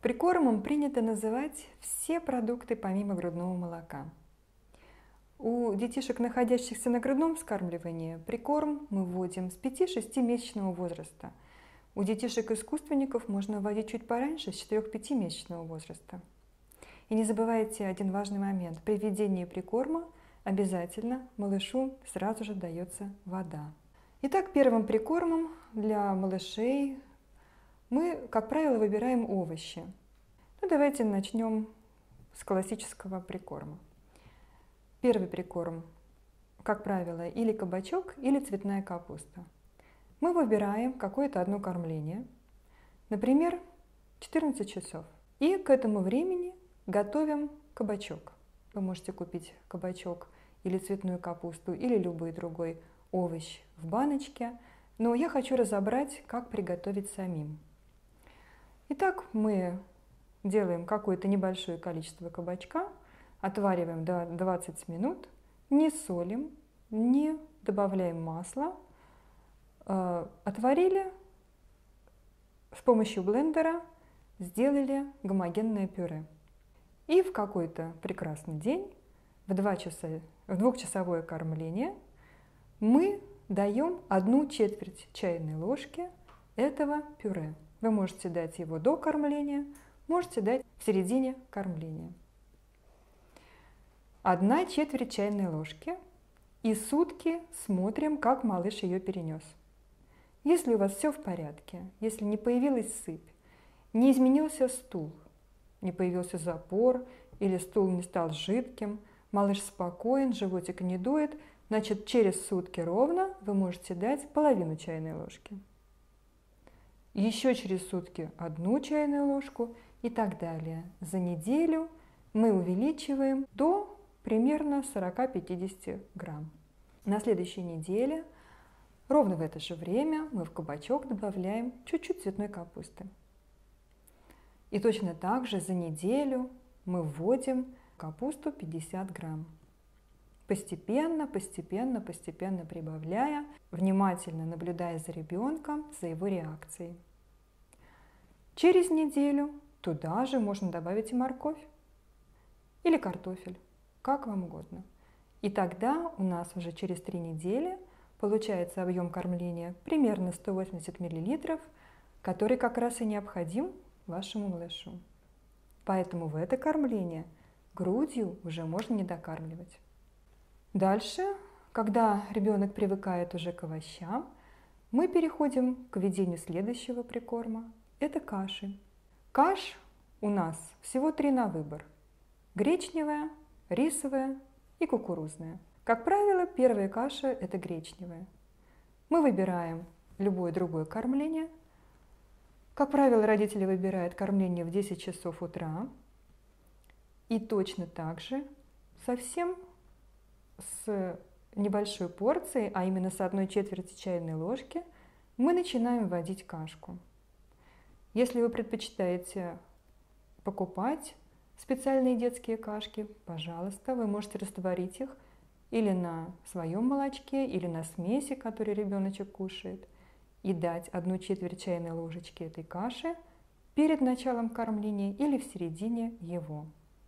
Прикормом принято называть все продукты помимо грудного молока. У детишек, находящихся на грудном вскармливании, прикорм мы вводим с 5-6-месячного возраста. У детишек-искусственников можно вводить чуть пораньше, с 4-5-месячного возраста. И не забывайте один важный момент. При введении прикорма обязательно малышу сразу же дается вода. Итак, первым прикормом для малышей мы, как правило, выбираем овощи. Давайте начнем с классического прикорма. Первый прикорм, как правило, или кабачок, или цветная капуста. Мы выбираем какое-то одно кормление, например, 14 часов. И к этому времени готовим кабачок. Вы можете купить кабачок или цветную капусту, или любой другой овощ в баночке. Но я хочу разобрать, как приготовить самим. Итак, мы делаем какое-то небольшое количество кабачка, отвариваем до 20 минут, не солим, не добавляем масла. Отварили, с помощью блендера сделали гомогенное пюре. И в какой-то прекрасный день, в 2-часовое кормление, мы даем 1/4 чайной ложки этого пюре. Вы можете дать его до кормления, можете дать в середине кормления. 1/4 чайной ложки, и сутки смотрим, как малыш ее перенес. Если у вас все в порядке, если не появилась сыпь, не изменился стул, не появился запор или стул не стал жидким, малыш спокоен, животик не дует, значит, через сутки ровно вы можете дать половину чайной ложки. Еще через сутки 1 чайную ложку и так далее. За неделю мы увеличиваем до примерно 40-50 грамм. На следующей неделе, ровно в это же время, мы в кабачок добавляем чуть-чуть цветной капусты. И точно так же за неделю мы вводим капусту 50 грамм. Постепенно прибавляя, внимательно наблюдая за ребенком, за его реакцией. Через неделю туда же можно добавить и морковь или картофель, как вам угодно. И тогда у нас уже через 3 недели получается объем кормления примерно 180 мл, который как раз и необходим вашему малышу. Поэтому в это кормление грудью уже можно не докармливать. Дальше, когда ребенок привыкает уже к овощам, мы переходим к введению следующего прикорма. Это каши. Каш у нас всего 3 на выбор. Гречневая, рисовая и кукурузная. Как правило, первая каша – это гречневая. Мы выбираем любое другое кормление. Как правило, родители выбирают кормление в 10 часов утра. И точно так же совсем с небольшой порцией, а именно с 1/4 чайной ложки, мы начинаем вводить кашку. Если вы предпочитаете покупать специальные детские кашки, пожалуйста, вы можете растворить их или на своем молочке, или на смеси, которую ребеночек кушает, и дать 1/4 чайной ложечки этой каши перед началом кормления или в середине его.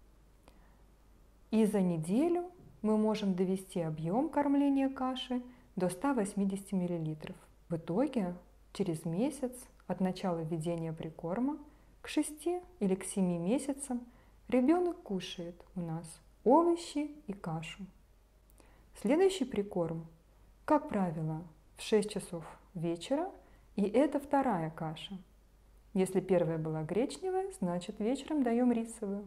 И за неделю мы можем довести объем кормления каши до 180 мл. В итоге, через месяц от начала введения прикорма к 6 или к 7 месяцам ребенок кушает у нас овощи и кашу. Следующий прикорм, как правило, в 6 часов вечера, и это вторая каша. Если первая была гречневая, значит вечером даем рисовую.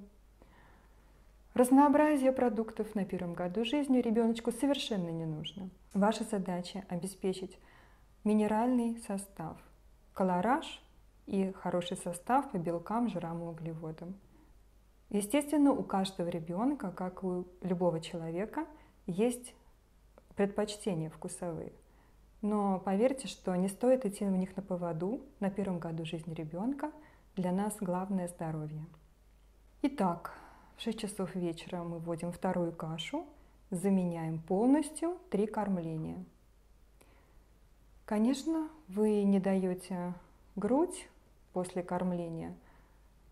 Разнообразие продуктов на первом году жизни ребеночку совершенно не нужно. Ваша задача – обеспечить минеральный состав, колораж и хороший состав по белкам, жирам и углеводам. Естественно, у каждого ребенка, как у любого человека, есть предпочтения вкусовые. Но поверьте, что не стоит идти в них на поводу на первом году жизни ребенка. Для нас главное – здоровье. Итак, в 6 часов вечера мы вводим вторую кашу, заменяем полностью 3 кормления. Конечно, вы не даете грудь после кормления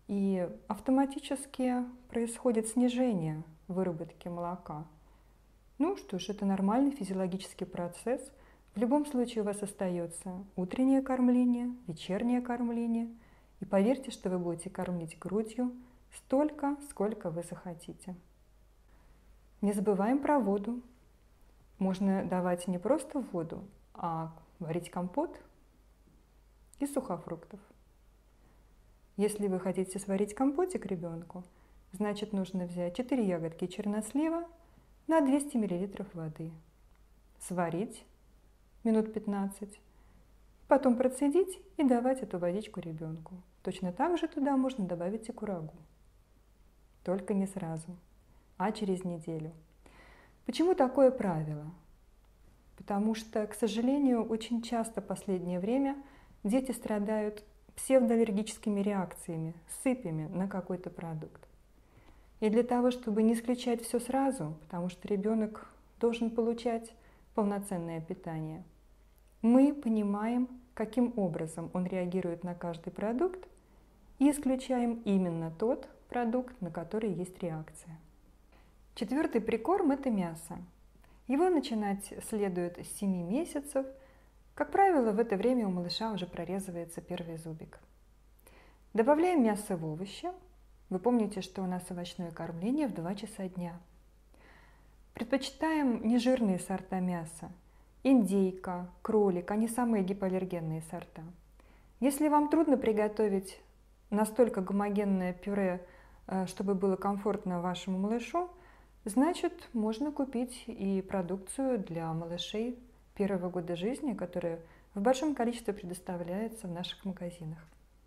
и автоматически происходит снижение выработки молока. Ну что ж, это нормальный физиологический процесс. В любом случае у вас остается утреннее кормление, вечернее кормление. И поверьте, что вы будете кормить грудью столько, сколько вы захотите. Не забываем про воду. Можно давать не просто воду, а варить компот из сухофруктов. Если вы хотите сварить компотик ребенку, значит нужно взять 4 ягодки чернослива на 200 мл воды. Сварить минут 15, потом процедить и давать эту водичку ребенку. Точно так же туда можно добавить и курагу. Только не сразу, а через неделю. Почему такое правило? Потому что, к сожалению, очень часто в последнее время дети страдают псевдоаллергическими реакциями, сыпями на какой-то продукт. И для того, чтобы не исключать все сразу, потому что ребенок должен получать полноценное питание, мы понимаем, каким образом он реагирует на каждый продукт, и исключаем именно тот продукт, на который есть реакция. 4-й прикорм – это мясо. Его начинать следует с 7 месяцев. Как правило, в это время у малыша уже прорезывается первый зубик. Добавляем мясо в овощи. Вы помните, что у нас овощное кормление в 2 часа дня. Предпочитаем нежирные сорта мяса. Индейка, кролик – они самые гипоаллергенные сорта. Если вам трудно приготовить настолько гомогенное пюре, чтобы было комфортно вашему малышу, значит, можно купить и продукцию для малышей первого года жизни, которая в большом количестве предоставляется в наших магазинах.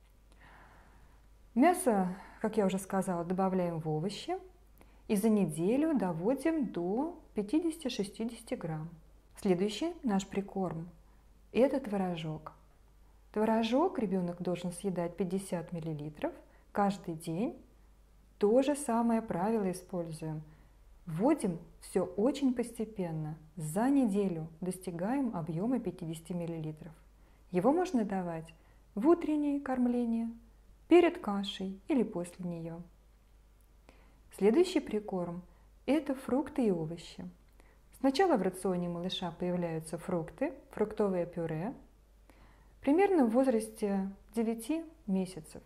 Мясо, как я уже сказала, добавляем в овощи и за неделю доводим до 50-60 грамм. Следующий наш прикорм – это творожок. Творожок ребенок должен съедать 50 мл каждый день. То же самое правило используем. Вводим все очень постепенно. За неделю достигаем объема 50 мл. Его можно давать в утреннее кормление, перед кашей или после нее. Следующий прикорм – это фрукты и овощи. Сначала в рационе малыша появляются фрукты, фруктовое пюре, примерно в возрасте 9 месяцев.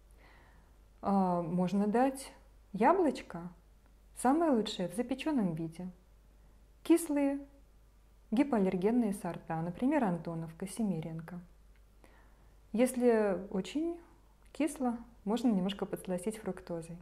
Можно дать яблочко, самое лучшее в запеченном виде. Кислые, гипоаллергенные сорта, например, Антоновка, Семеренко. Если очень кисло, можно немножко подсластить фруктозой.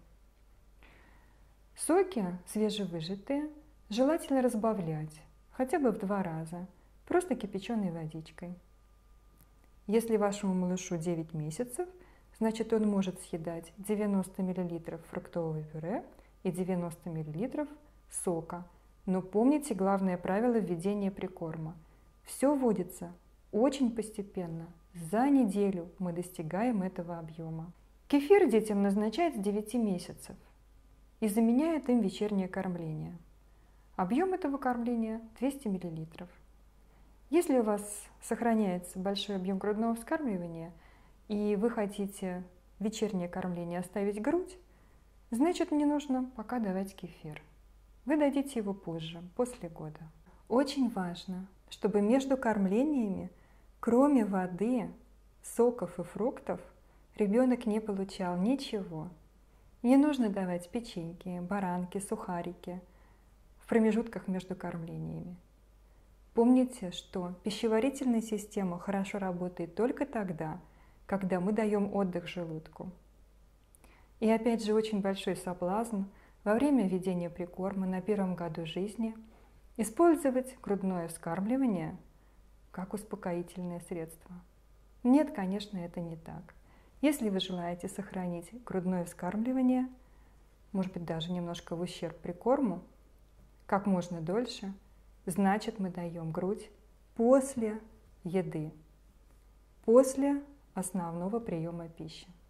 Соки свежевыжатые желательно разбавлять хотя бы в 2 раза, просто кипяченой водичкой. Если вашему малышу 9 месяцев, значит он может съедать 90 мл фруктового пюре и 90 мл сока. Но помните главное правило введения прикорма. Все вводится очень постепенно. За неделю мы достигаем этого объема. Кефир детям назначают с 9 месяцев и заменяет им вечернее кормление. Объем этого кормления 200 мл. Если у вас сохраняется большой объем грудного вскармливания и вы хотите вечернее кормление оставить грудь, значит не нужно пока давать кефир. Вы дадите его позже, после года. Очень важно, чтобы между кормлениями, кроме воды, соков и фруктов, ребенок не получал ничего. Не нужно давать печеньки, баранки, сухарики в промежутках между кормлениями. Помните, что пищеварительная система хорошо работает только тогда, когда мы даем отдых желудку. И опять же очень большой соблазн во время введения прикорма на 1-м году жизни использовать грудное вскармливание как успокоительное средство. Нет, конечно, это не так. Если вы желаете сохранить грудное вскармливание, может быть даже немножко в ущерб прикорму, как можно дольше, значит мы даем грудь после еды, после основного приема пищи.